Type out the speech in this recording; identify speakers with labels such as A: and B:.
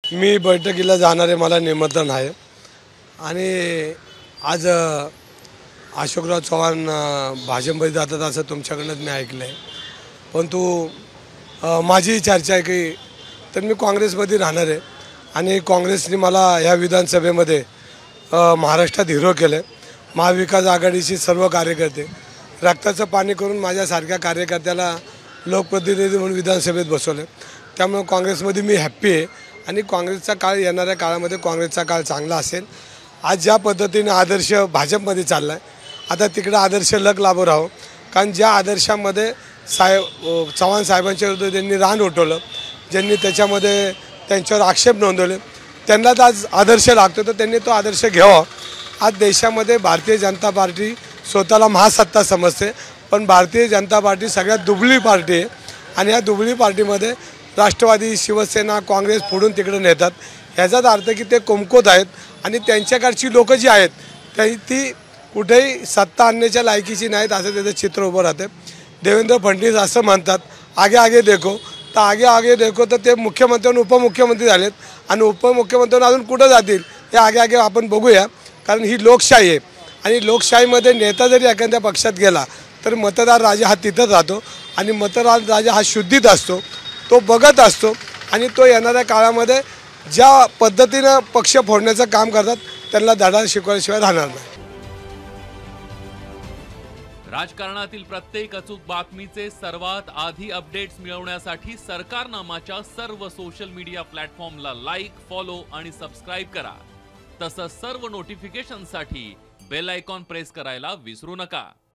A: मी बैठकीला जाणारे मला निमंत्रण आहे आणि आज अशोकराव चव्हाण भाजपमध्ये जातात असं तुमच्याकडूनच मी ऐकलं आहे. परंतु माझी चर्चा आहे की तर मी काँग्रेसमध्ये राहणार आहे आणि काँग्रेसने मला ह्या विधानसभेमध्ये महाराष्ट्रात हिरो केलं आहे. महाविकास आघाडीचे सर्व कार्यकर्ते रक्ताचं पाणी करून माझ्यासारख्या कार्यकर्त्याला लोकप्रतिनिधी म्हणून विधानसभेत बसवलं. त्यामुळे काँग्रेसमध्ये मी हॅप्पी आहे आणि काँग्रेसचा काळ येणाऱ्या काळामध्ये काँग्रेसचा काळ चांगला असेल. आज ज्या पद्धतीने आदर्श भाजपमध्ये चालला आहे आता तिकडे आदर्श लग लाभो राहो. कारण ज्या आदर्शामध्ये चव्हाण साहेबांच्या विरुद्ध त्यांनी रान उठवलं, ज्यांनी त्याच्यामध्ये त्यांच्यावर आक्षेप नोंदवले, त्यांनाच आज आदर्श लागतो तर त्यांनी तो आदर्श घ्यावा. आज देशामध्ये भारतीय जनता पार्टी स्वतःला महासत्ता समजते, पण भारतीय जनता पार्टी सगळ्यात दुबळी पार्टी आहे आणि या दुबळी पार्टीमध्ये राष्ट्रवादी, शिवसेना, काँग्रेस फोडून तिकडे नेतात. ह्याचाच अर्थ की ते कुमकुवत आहेत आणि त्यांच्याकडची लोकं जी आहेत ती कुठेही सत्ता आणण्याच्या लायकीची नाहीत असं त्याचं चित्र उभं राहते. देवेंद्र फडणवीस असं म्हणतात आगे आगे देखो, तर आगे आगे देखो तर ते मुख्यमंत्री उपमुख्यमंत्री झालेत आणि उपमुख्यमंत्री अजून कुठं जातील हे आगे आगे आपण बघूया. कारण ही लोकशाही आहे आणि लोकशाहीमध्ये नेता जरी एखाद्या पक्षात गेला तर मतदार राजा हा तिथंच राहतो आणि मतदार राजा हा शुद्धीत असतो, तो बघत असतो आणि तो येणाऱ्या काळामध्ये ज्या पद्धतीनं पक्ष फोडण्याचं काम करतात त्यांना धडा शिकवल्याशिवाय राहणार नाही.
B: राजकारणातील प्रत्येक अचूक बातमीचे सर्वात आधी अपडेट्स मिळवण्यासाठी सरकारनामाच्या सर्व सोशल मीडिया प्लॅटफॉर्मला लाईक, फॉलो आणि सबस्क्राईब करा. तसंच सर्व नोटिफिकेशनसाठी बेल आयकॉन प्रेस करायला विसरू नका.